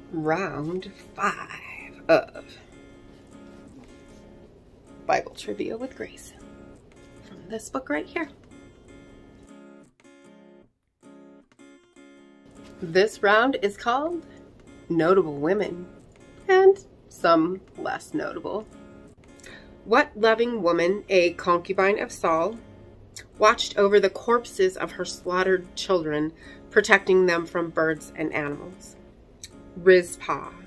round 5 of Bible Trivia with Grace from this book right here. This round is called Notable Women and some less notable. What loving woman, a concubine of Saul, watched over the corpses of her slaughtered children, protecting them from birds and animals? Rizpah.